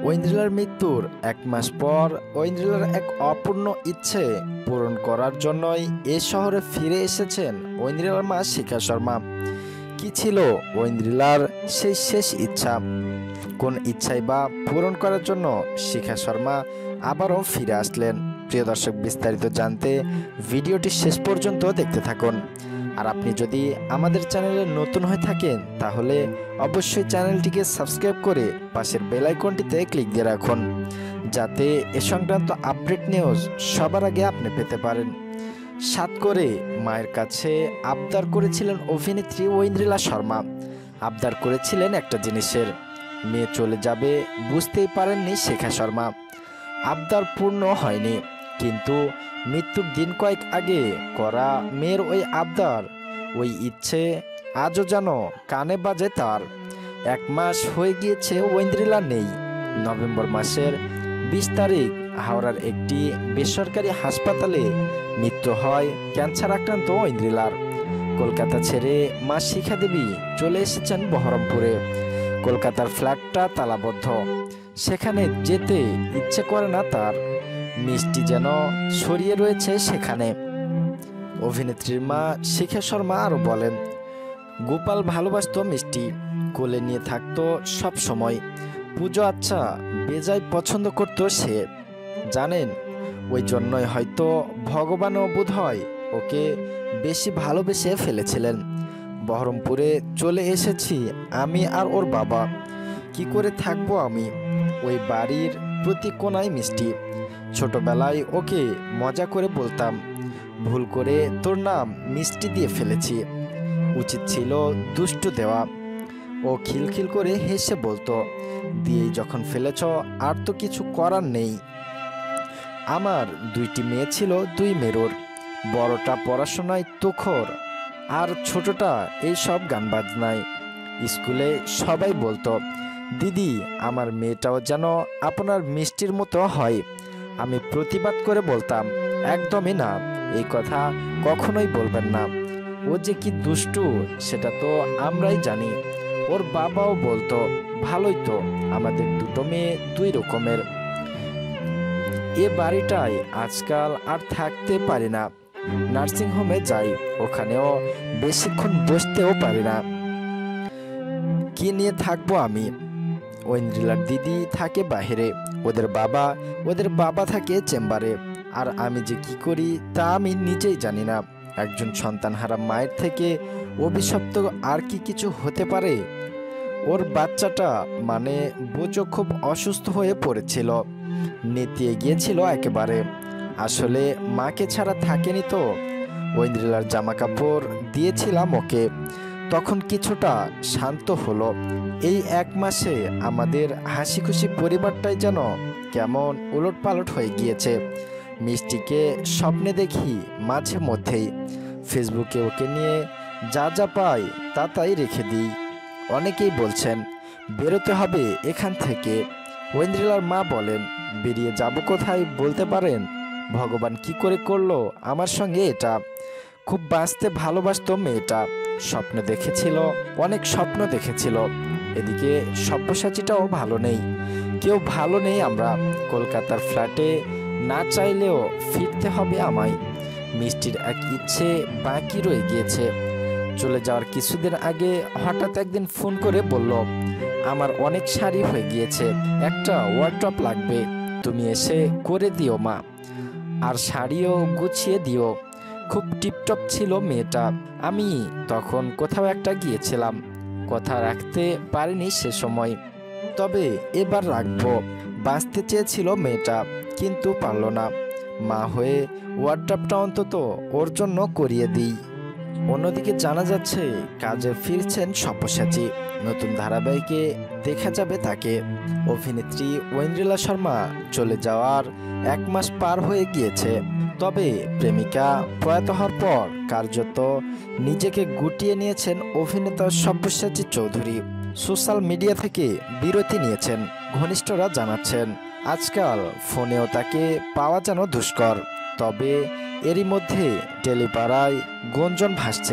ঐন্দ্রিলার মৃত্যুর ১ মাস পর ঐন্দ্রিলার এক অপূর্ণ ইচ্ছে পূরণ করার জন্যই এ শহরে ফিরে এসেছেন ঐন্দ্রিলার মা শিখা শর্মা। কি ছিল ঐন্দ্রিলার সেই শেষ ইচ্ছা? কোন ইচ্ছাই বা পূরণ করার জন্য শিখা শর্মা আবারও ফিরে আসলেন? প্রিয় দর্শক, বিস্তারিত জানতে ভিডিওটি শেষ পর্যন্ত দেখতে থাকুন। আর আপনি যদি আমাদের চ্যানেলে নতুন হয়ে থাকেন তাহলে অবশ্যই চ্যানেলটিকে সাবস্ক্রাইব করে পাশের বেল আইকনটিতে ক্লিক দিয়ে রাখুন, যাতে এ সংক্রান্ত আপডেট নিউজ সবার আগে আপনি পেতে পারেন। সাত করে মায়ের কাছে আবদার করেছিলেন অভিনেত্রী ঐন্দ্রিলা শর্মা। আবদার করেছিলেন একটা জিনিসের, মেয়ে চলে যাবে বুঝতেই পারেননি শিখা শর্মা। আবদার পূর্ণ হয়নি, কিন্তু মৃত্যুর দিন কয়েক আগে করা মেয়ের ওই আবদার, ওই ইচ্ছে আজও যেন কানে বাজে তার। ১ মাস হয়ে গিয়েছে ঐন্দ্রিলা নেই। নভেম্বর মাসের ২০ তারিখ হাওড়ার একটি বেসরকারি হাসপাতালে মৃত্যু হয় ক্যান্সার আক্রান্ত ঐন্দ্রিলার। কলকাতা ছেড়ে মা শিখা দেবী চলে এসেছেন বহরমপুরে। কলকাতার ফ্ল্যাটটা তালাবদ্ধ, সেখানে যেতে ইচ্ছে করে না তার। মিষ্টি যেন ছড়িয়ে রয়েছে সেখানে। অভিনেত্রীর মা শিখা শর্মা আরও বলেন, গোপাল ভালোবাসত মিষ্টি, কোলে নিয়ে থাকতো সব সময়। পুজো আচ্ছা বেজায় পছন্দ করতো সে। জানেন, ওই জন্যই হয়তো ভগবানও বোধ হয় ওকে বেশি ভালোবেসে ফেলেছিলেন। বহরমপুরে চলে এসেছি আমি আর ওর বাবা। কি করে থাকবো আমি? ওই বাড়ির প্রতি কোনায় মিষ্টি। ছোটবেলায় ওকে মজা করে বলতাম, ভুল করে তোর নাম মিষ্টি দিয়ে ফেলেছি, উচিত ছিল দুষ্টু দেওয়া। ও খিলখিল করে হেসে বলতো, দিয়েই যখন ফেলেছ আর তো কিছু করার নেই। আমার 2টি মেয়ে ছিল, 2 মেরুর। বড়টা পড়াশোনায় তুখর, আর ছোটটা এইসব গান বাজনায়। স্কুলে সবাই বলতো, দিদি আমার মেয়েটাও যেন আপনার মিষ্টির মতো হয়। আমি প্রতিবাদ করে বলতাম, একদমই না, এই কথা কখনোই বলবেন না। ও যে কি দুষ্টু সেটা তো আমরাই জানি। ওর বাবাও বলতো, ভালোই তো, আমাদের 2টো মেয়ে 2 রকমের। এ বাড়িটায় আজকাল আর থাকতে পারি না। নার্সিংহোমে যাই, ওখানেও বেশিক্ষণ বসতেও পারি না। কি নিয়ে থাকবো আমি? ঐন্দ্রিলার দিদি থাকে বাহিরে, ওদের বাবা থাকে চেম্বারে। আর আমি যে কি করি তা আমি নিজেই জানি না। একজন সন্তানহারা মায়ের থেকে অভিশপ্ত আর কি কিছু হতে পারে? ওর বাচ্চাটা মানে বোঝো খুব অসুস্থ হয়ে পড়েছিল, নেতিয়ে গিয়েছিল একেবারে। আসলে মাকে ছাড়া থাকেনি তো। ঐন্দ্রিলার জামা কাপড় দিয়েছিলাম ওকে, তখন কিছুটা শান্ত হলো। এই 1 মাসে আমাদের হাসি খুশি পরিবারটাই যেন কেমন উলটপালট হয়ে গিয়েছে। মিষ্টিকে স্বপ্নে দেখি মাঝে মধ্যেই। ফেসবুকে ওকে নিয়ে যা যা পাই তা তাই রেখে দিই। অনেকেই বলছেন বেরোতে হবে এখান থেকে। ঐন্দ্রিলার মা বলেন, বেরিয়ে যাব কোথায় বলতে পারেন? ভগবান কি করে করলো আমার সঙ্গে এটা? খুব বাঁচতে ভালোবাসতো মেয়েটা, স্বপ্ন দেখেছিল, অনেক স্বপ্ন দেখেছিল। এদিকে সব্যসাচীটাও ভালো নেই, কেউ ভালো নেই। আমরা কলকাতার ফ্ল্যাটে না চাইলেও ফিরতে হবে আমায়। মিষ্টির এক ইচ্ছে বাকি রয়ে গিয়েছে। চলে যাওয়ার কিছুদিন আগে হঠাৎ একদিন ফোন করে বলল, আমার অনেক শাড়ি হয়ে গিয়েছে, একটা ওয়ার্ড্রপ লাগবে, তুমি এসে করে দিও মা, আর শাড়িও গুছিয়ে দিও। খুব টিপটপ ছিল মেয়েটা। আমি তখন কোথাও একটা গিয়েছিলাম, কথা রাখতে পারিনি সে সময়, তবে এবার রাখবো। বাঁচতে চেয়েছিল মেয়েটা, কিন্তু পারল না। মা হয়ে ওয়ার্ড্রপটা অন্তত ওর জন্য করিয়ে দিই। অন্যদিকে জানা যাচ্ছে কাজে ফিরছেন সব্যসাচী। নতুন ধারাবাহিকে দেখা যাবে তাকে। অভিনেত্রী ঐন্দ্রিলা শর্মা চলে যাওয়ার 1 মাস পার হয়ে গিয়েছে, তবে প্রেমিকা প্রয়াত হওয়ার পর কার্যত নিজেকে গুটিয়ে নিয়েছেন অভিনেতা সব্যসাচী চৌধুরী। সোশ্যাল মিডিয়া থেকে বিরতি নিয়েছেন। ঘনিষ্ঠরা জানাচ্ছেন আজকাল ফোনেও তাকে পাওয়া যেন দুষ্কর। তবে এরই মধ্যে টেলিপাড়ায় গুঞ্জন ভাসছে,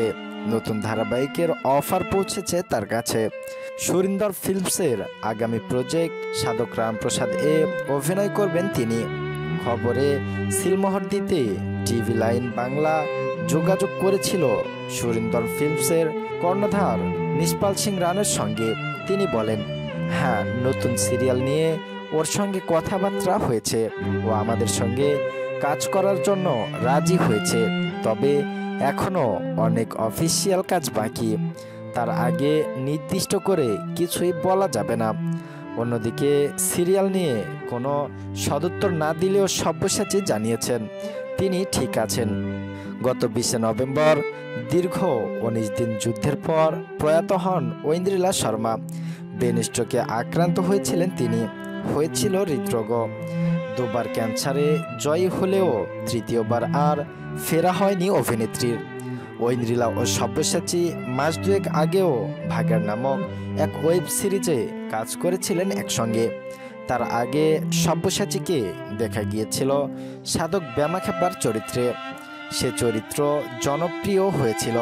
নতুন ধারাবাহিকের অফার পৌঁছেছে তার কাছে। সুরিন্দর ফিল্মসের আগামী প্রজেক্ট সাধক রামপ্রসাদ এ অভিনয় করবেন তিনি। খবরে সিলমোহর দিতে টিভি লাইন বাংলা যোগাযোগ করেছিল সুরিন্দর ফিল্মসের কর্ণধার নিষ্পাল সিং রানের সঙ্গে। তিনি বলেন, হ্যাঁ, নতুন সিরিয়াল নিয়ে ওর সঙ্গে কথাবার্তা হয়েছে। ও আমাদের সঙ্গে কাজ করার জন্য রাজি হয়েছে, তবে এখনো অনেক অফিসিয়াল কাজ বাকি। তার আগে নির্দিষ্ট করে কিছুই বলা যাবে না। অন্যদিকে সিরিয়াল নিয়ে কোনো সদুত্তর না দিলেও সব্যসাচী জানিয়েছেন তিনি ঠিক আছেন। গত 20 নভেম্বর দীর্ঘ 19 দিন যুদ্ধের পর প্রয়াত হন ঐন্দ্রিলা শর্মা। ব্রেন স্ট্রোকে আক্রান্ত হয়েছিলেন তিনি। হয়েছিল হৃদরোগ। দুবার ক্যান্সারে জয়ী হলেও তৃতীয়বার আর ফেরা হয়নি অভিনেত্রীর। ঐন্দ্রিলা ও সব্যসাচী মাস দুয়েক আগেও ভাগার নামক এক ওয়েব সিরিজে কাজ করেছিলেন একসঙ্গে। তার আগে সব্যসাচীকে দেখা গিয়েছিল সাধক ব্যামাখ্যাপার চরিত্রে। সে চরিত্র জনপ্রিয় হয়েছিল।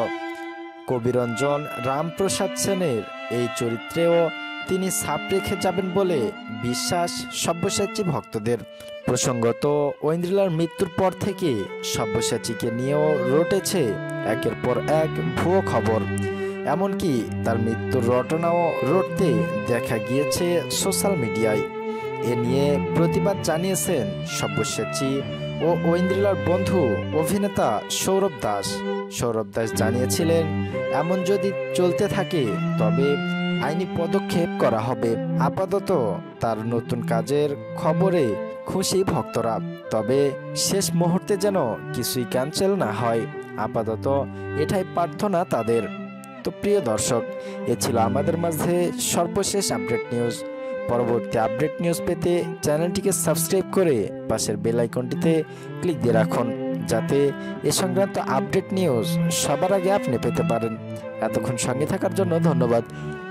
কবিরঞ্জন রামপ্রসাদ সেনের এই চরিত্রেও তিনি ছাপ রেখে যাবেন বলে বিশ্বাস সব্যসাচী ভক্তদের। প্রসঙ্গত, ঐন্দ্রিলার মৃত্যুর পর থেকে সব্যসাচীকে নিয়েও রটেছে একের পর এক ভুয়ো খবর। এমনকি তার মৃত্যুর রটনাও রটতে দেখা গিয়েছে সোশ্যাল মিডিয়ায়। এ নিয়ে প্রতিবাদ জানিয়েছেন সব্যসাচী ও ঐন্দ্রিলার বন্ধু অভিনেতা সৌরভ দাস। সৌরভ দাস জানিয়েছিলেন, এমন যদি চলতে থাকে তবে আইনি পদক্ষেপ করা হবে। আপাতত তার নতুন কাজের খবরে খুশি ভক্তরা, তবে শেষ মুহূর্তে যেন কিছুই ক্যান্সেল না হয়। আপাতত এটাই প্রার্থনা তাদের। তো প্রিয় দর্শক, এ ছিল আমাদের মাঝে সর্বশেষ আপডেট নিউজ। পরবর্তী আপডেট নিউজ পেতে চ্যানেলটিকে সাবস্ক্রাইব করে পাশের বেল আইকনটিতে ক্লিক দিয়ে রাখুন, যাতে এ সংক্রান্ত আপডেট নিউজ সবার আগে আপনি পেতে পারেন। এতক্ষণ সঙ্গে থাকার জন্য ধন্যবাদ।